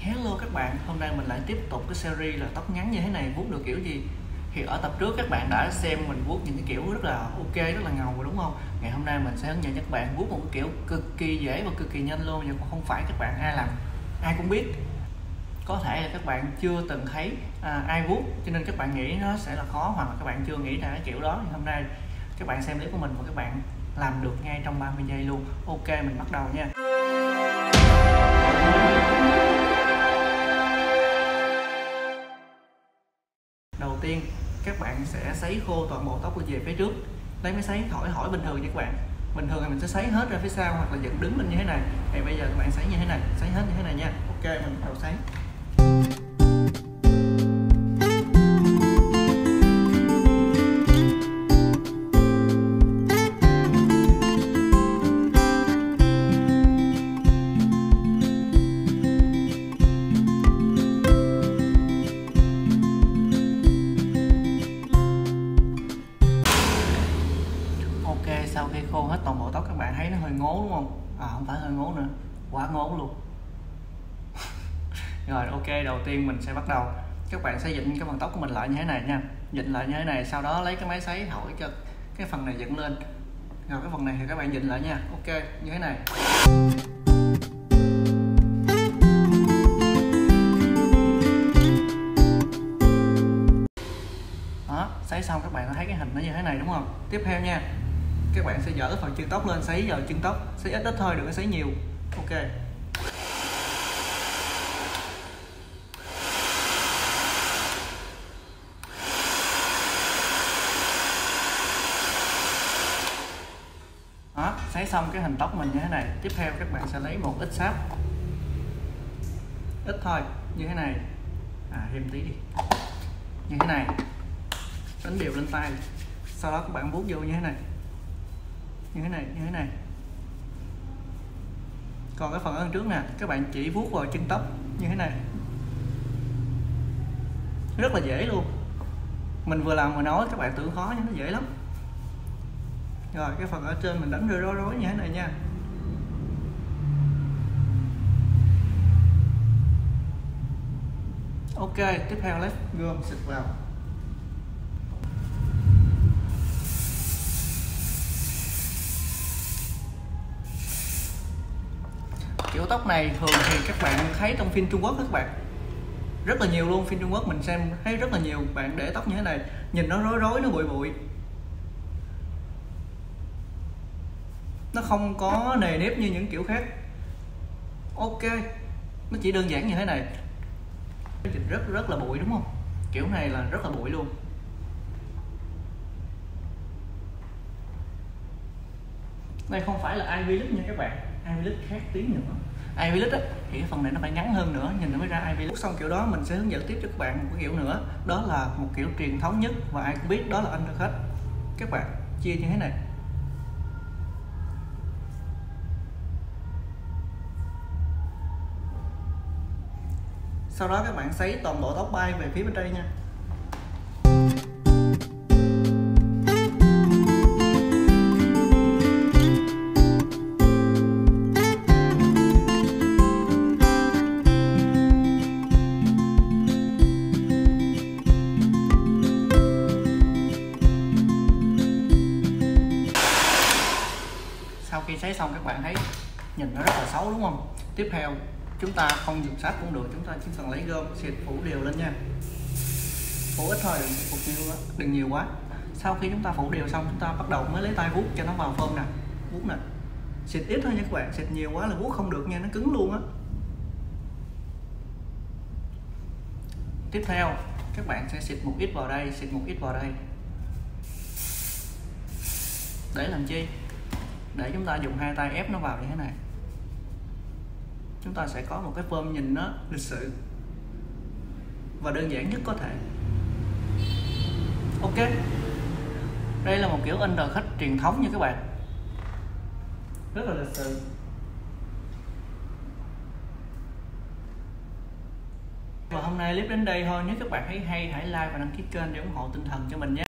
Hello các bạn, hôm nay mình lại tiếp tục cái series là tóc ngắn như thế này vuốt được kiểu gì. Thì ở tập trước các bạn đã xem mình vuốt những cái kiểu rất là ok, rất là ngầu rồi đúng không? Ngày hôm nay mình sẽ hướng dẫn các bạn vuốt một cái kiểu cực kỳ dễ và cực kỳ nhanh luôn, nhưng không phải các bạn ai làm ai cũng biết. Có thể là các bạn chưa từng thấy ai vuốt cho nên các bạn nghĩ nó sẽ là khó, hoặc là các bạn chưa nghĩ ra cái kiểu đó. Thì hôm nay các bạn xem clip của mình và các bạn làm được ngay trong 30 giây luôn. Ok, mình bắt đầu nha. Đầu tiên các bạn sẽ sấy khô toàn bộ tóc về phía trước, lấy máy sấy hỏi bình thường nha các bạn. Bình thường thì mình sẽ sấy hết ra phía sau hoặc là dựng đứng lên như thế này. Thì bây giờ các bạn sấy như thế này, sấy hết như thế này nha. Ok, mình bắt đầu sấy. Sau khi khô hết toàn bộ tóc các bạn thấy nó hơi ngố đúng không? Không phải hơi ngố nữa, quá ngố luôn. Rồi ok, đầu tiên mình sẽ bắt đầu. Các bạn sẽ dựng cái phần tóc của mình lại như thế này nha, dựng lại như thế này, sau đó lấy cái máy sấy thổi cho cái phần này dựng lên. Rồi cái phần này thì các bạn dựng lại nha. Ok, như thế này. Đó, sấy xong các bạn thấy cái hình nó như thế này đúng không? Tiếp theo nha, các bạn sẽ dỡ phần chân tóc lên, sấy vào chân tóc, sấy ít thôi, đừng có sấy nhiều. Ok. Đó, sấy xong cái hình tóc mình như thế này. Tiếp theo các bạn sẽ lấy một ít sáp, ít thôi, như thế này, thêm tí đi, như thế này, đánh đều lên tay. Sau đó các bạn vuốt vô như thế này, như thế này, như thế này. Còn cái phần ở trước nè, các bạn chỉ vuốt vào chân tóc như thế này, rất là dễ luôn. Mình vừa làm vừa nói, các bạn tưởng khó nhưng nó dễ lắm. Rồi cái phần ở trên mình đánh rối rối như thế này nha. Ok, tiếp theo lấy gom xịt vào. Kiểu tóc này thường thì các bạn thấy trong phim Trung Quốc các bạn, rất là nhiều luôn. Phim Trung Quốc mình xem thấy rất là nhiều bạn để tóc như thế này, nhìn nó rối rối, nó bụi bụi, nó không có nề nếp như những kiểu khác. Ok, nó chỉ đơn giản như thế này, rất là bụi đúng không? Kiểu này là rất là bụi luôn. Đây không phải là Ivy Look nha các bạn, Ivy Look khác tí nữa. Ivy Look thì cái phần này nó phải ngắn hơn nữa, nhìn nó mới ra Ivy Look. Xong kiểu đó mình sẽ hướng dẫn tiếp cho các bạn một cái kiểu nữa, đó là một kiểu truyền thống nhất và ai cũng biết, đó là undercut. Các bạn chia như thế này. Sau đó các bạn sấy toàn bộ tóc bay về phía bên đây nha. Sau khi sấy xong các bạn thấy nhìn nó rất là xấu đúng không? Tiếp theo chúng ta không dùng sáp cũng được, chúng ta chỉ cần lấy gôm xịt phủ đều lên nha. Phủ ít thôi, đừng nhiều quá. Sau khi chúng ta phủ đều xong, chúng ta bắt đầu mới lấy tay vuốt cho nó vào phơm nè, vuốt nè. Xịt ít thôi nha các bạn, xịt nhiều quá là vuốt không được nha, nó cứng luôn á. Tiếp theo các bạn sẽ xịt một ít vào đây, xịt một ít vào đây. Để làm chi? Để chúng ta dùng hai tay ép nó vào như thế này. Chúng ta sẽ có một cái phơm nhìn nó lịch sự và đơn giản nhất có thể. Ok, đây là một kiểu undercut truyền thống nha các bạn, rất là lịch sự. Và hôm nay clip đến đây thôi. Nếu các bạn thấy hay, hãy like và đăng ký kênh để ủng hộ tinh thần cho mình nhé.